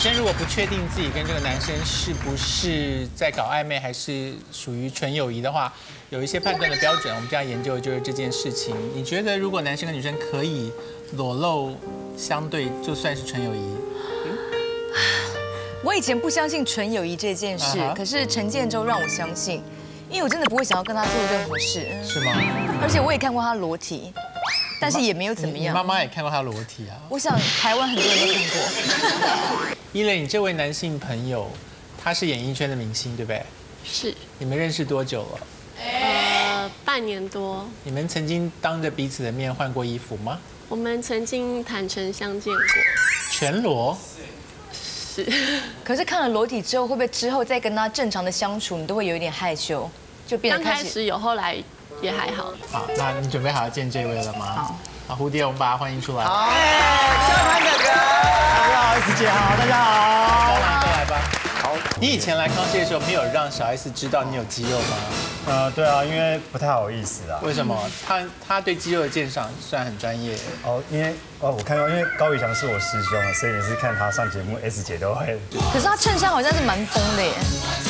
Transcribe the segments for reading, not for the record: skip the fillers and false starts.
生如果不确定自己跟这个男生是不是在搞暧昧，还是属于纯友谊的话，有一些判断的标准。我们这样研究的就是这件事情。你觉得如果男生跟女生可以裸露相对，就算是纯友谊？ 我以前不相信纯友谊这件事，可是陈建州让我相信，因为我真的不会想要跟他做任何事。 是吗？ 而且我也看过他裸体。 但是也没有怎么样。 妈妈也看过他裸体啊。 我想台湾很多人都看过。 伊蕾，你这位男性朋友，他是演艺圈的明星，对不对？ 是。 你们认识多久了？ 半年多。 你们曾经当着彼此的面换过衣服吗？ 我们曾经坦诚相见过。 全裸？ 是。 可是看了裸体之后，会不会之后再跟他正常的相处，你都会有一点害羞，就变得刚开始有，后来。 也还好。 好，那你准备好要见这位了吗？ 好。 好，蝴蝶，我们把他欢迎出来。 好，焦盘哥哥，大家好 ，S 姐好，大家好。 都来吧。好。你以前来康熙的时候，没有让小 S 知道你有肌肉吗？ 对啊，因为不太好意思啊。 为什么？他对肌肉的鉴赏算很专业。 哦，因为我看到，因为高宇翔是我师兄，所以每次看他上节目 ，S 姐都会。 可是他衬衫好像是蛮崩的耶。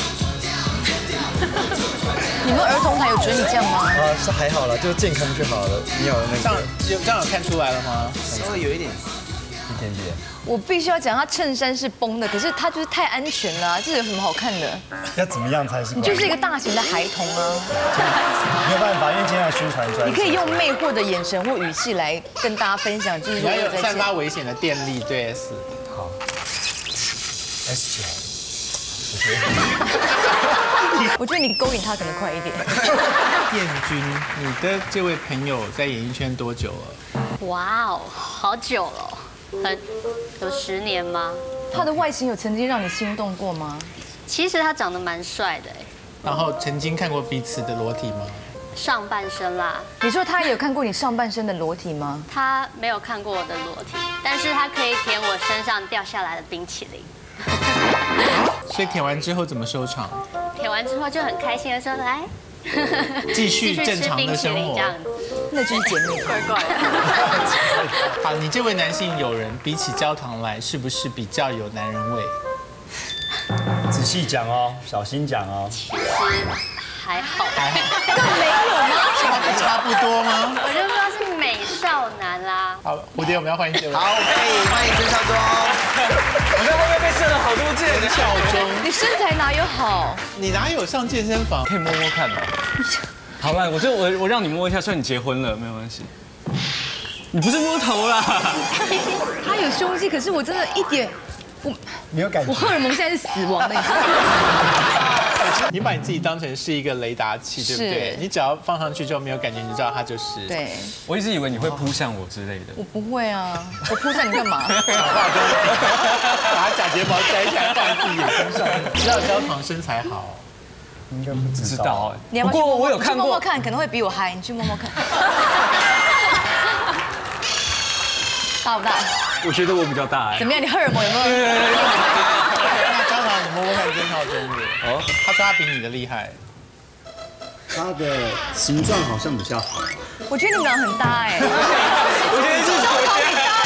你们儿童台有准你这样吗？ 是还好啦，就是健康就好了。你有那个这样有看出来了吗？ 稍微有一点点。 我必须要讲，他衬衫是崩的，可是他就是太安全了，这有什么好看的？ 要怎么样才是？ 你就是一个大型的孩童啊！ 没有办法，因为今天要宣传专辑。 你可以用魅惑的眼神或语气来跟大家分享，就是你要有散发危险的电力，对 S。 好 ，S 姐。 我觉得你勾引他可能快一点。 彦君，你的这位朋友在演艺圈多久了？ 哇哦，好久了，有10年吗？ 他的外形有曾经让你心动过吗？ 其实他长得蛮帅的。 然后曾经看过彼此的裸体吗？ 上半身啦。 你说他有看过你上半身的裸体吗？ 他没有看过我的裸体，但是他可以舔我身上掉下来的冰淇淋。 所以舔完之后怎么收场？ 舔完之后就很开心的说来， 继续正常的生活， 这样子， 那就是姐妹怪怪的。 好，你这位男性友人比起焦糖来，是不是比较有男人味？ 仔细讲哦，小心讲哦。 其实还好， 更没有吗？ 差不多吗？ 我就说是美少男啦。 好，蝴蝶，我们要欢迎这位。 好，可以欢迎曾孝忠。 我在外面被射了好多箭。 曾孝忠， 你身材哪有好？ 你哪有上健身房？ 可以摸摸看吗？好了，我让你摸一下，虽然你结婚了，没有关系。你不是摸头啦？ 他有胸肌，可是我真的一点， 没有感觉。 我荷尔蒙现在是死亡的。 你把你自己当成是一个雷达器，对不对？你只要放上去之后没有感觉，你就知道它就是。 对。 我一直以为你会扑向我之类的。 我不会啊，我扑向你干嘛？ 把他假睫毛摘下来放在自己眼睛上。知道焦糖身材好， 应该不知道哎。 你要不过我有看过，摸摸看可能会比我嗨，你去摸摸看。大不大？ 我觉得我比较大哎。 怎么样？你荷尔蒙有没有？ 焦糖，你摸摸看曾孝忠的。哦，他说他比你的厉害。 他的形状好像比较好。 我觉得你们俩很搭哎。 我觉得是焦糖很搭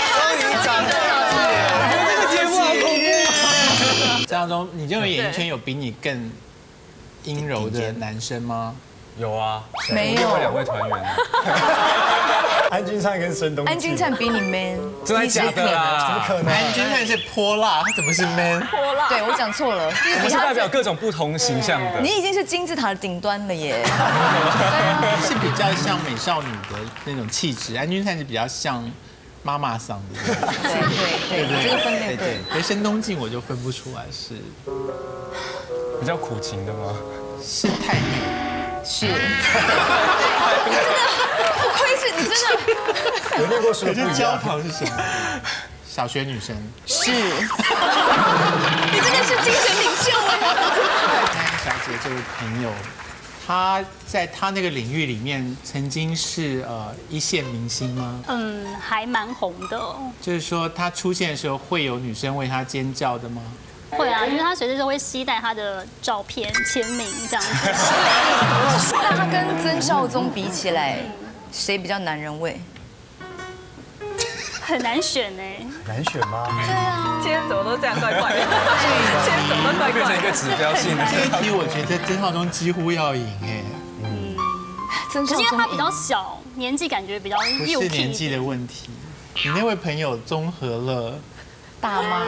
呀。 这个节目好恐怖。 曾孝忠，你认为演艺圈有比你更阴柔的男生吗？ 有啊， 没有 2位团员。 安钧璨跟孙东。 安钧璨比你 man， 真的假的啦？ 怎么可能？ 安钧璨是泼辣，他怎么是 man？ 泼辣。 对我讲错了， 我们是代表各种不同形象的。 你已经是金字塔的顶端了耶。 是比较像美少女的那种气质，安钧璨是比较像妈妈桑的。 对，这个分辨对。 而申东靖我就分不出来是比较苦情的吗？ 是太妹。 是，真的不愧是你，真的有念过书。 可是焦糖是什么？小学女生。 是，你真的是精神领袖哎。 小姐这位朋友，她在她那个领域里面曾经是一线明星吗？ 还蛮红的。 就是说她出现的时候会有女生为她尖叫的吗？ 会啊，因为他随时都会携带他的照片、签名这样子。 那他跟曾孝宗比起来，谁比较男人味？ 很难选哎。 难选吗？ 今天怎么都这样怪怪的？今天怎么都怪怪的？ 变成一个指标性的。 这一题我觉得曾少宗几乎要赢哎。 曾少宗因为他比较小，年纪感觉比较不幼稚。 是年纪的问题，你那位朋友综合了。 大妈，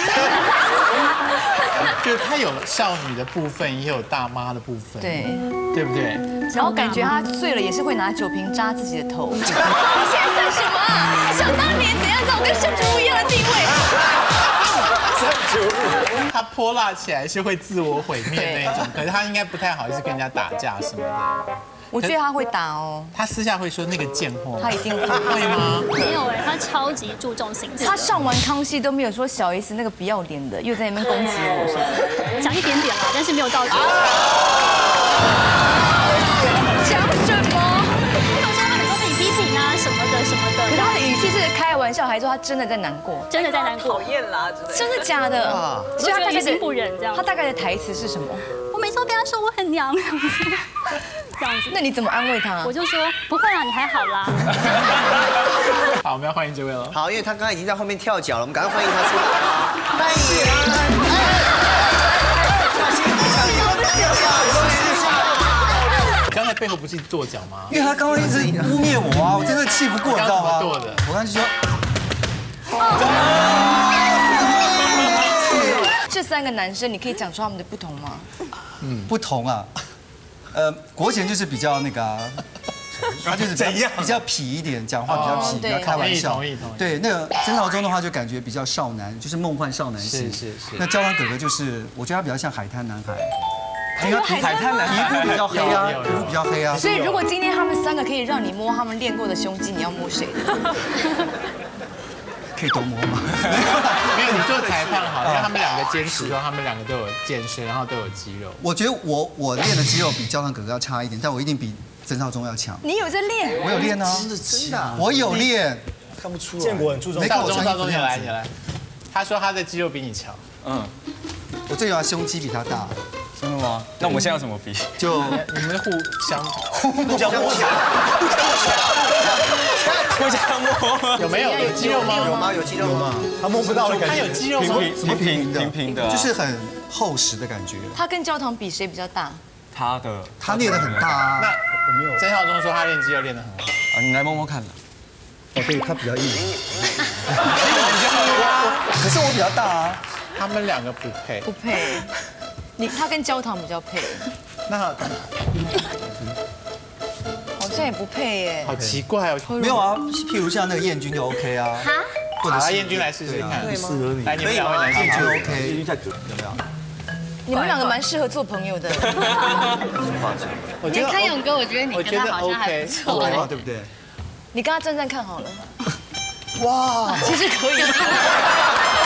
就是她有少女的部分，也有大妈的部分， 对， 对不对？ 然后感觉她醉了也是会拿酒瓶扎自己的头。你现在算什么啊？想当年怎样让我跟圣主一样的地位？ 她泼辣起来是会自我毁灭那种，可是她应该不太好意思跟人家打架什么的。 我觉得他会打哦， 她私下会说那个贱货， 他一定会吗？ 没有哎，他超级注重形象。 他上完康熙都没有说小 S 那个不要脸的，又在那边攻击我什么的， 讲一点点啦，但是没有到。讲什么？ 有时候很多被你批评啊什么的什么的。 可是他的语气是开玩笑，还说他真的在难过， 真的在难过。 讨厌啦之类的。 真的假的？ 所以他大概心不忍这样。 他大概的台词是什么？ 我每次都跟他说我很娘，这样子。 那你怎么安慰他？ 我就说不会啊，你还好啦。 好，我们要欢迎这位了。 好，因为他刚刚已经在后面跳脚了，我们赶快欢迎他出来。欢迎！ 刚才背后不是跺脚吗？ 因为他刚刚一直污蔑我啊，我真的气不过，你知道吗？ 跺的。 我刚才就说。 这三个男生，你可以讲出他们的不同吗？ 不同啊，国贤就是比较那个啊，他就是比较痞一点，讲话比较痞，比较开玩笑。 同意。 对，那个曾少宗的话就感觉比较少男，就是梦幻少男系。 是。 那焦糖哥哥就是，我觉得他比较像海滩男孩。 海滩男孩皮肤比较黑啊，皮肤比较黑啊。 所以如果今天他们三个可以让你摸他们练过的胸肌，你要摸谁的？ 可以都摸吗？ 没有，你做裁判好，因为他们两个坚持说他们两个都有健身，然后都有肌肉。 我觉得我练的肌肉比焦糖哥哥要差一点，但我一定比曾少宗要强。 你有在练？ 我有练啊， 真的， 我有练。 看不出来。建国很注重。 少宗你来，他说他的肌肉比你强。 我最主要胸肌比他大。 真的吗？那我们现在要怎么比？ 就你们互相摸有没有肌肉吗？ 有吗？有肌肉吗？ 他摸不到的感觉。 他有肌肉吗？ 平平的， 就是很厚实的感觉。 他跟焦糖比谁比较大？ 他练得很大啊。 那我没有。曾少宗说他练肌肉练得很好。 啊，你来摸摸看的。 对，他比较硬。可是我比较大啊。 他们两个不配。 不配。他跟焦糖比较配。 那好像也不配耶。 好奇怪哦。 没有啊，譬如像那个彦君就 OK 啊。 好，来彦君来试试看， 适合你。 来，你们两位男性就 OK。 彦君太准，有没有？ 你们两个蛮适合做朋友的。 我觉得康永哥，我觉得你跟他好像还不错， 对不对？ 你跟他站站看好了。 哇， 其实可以。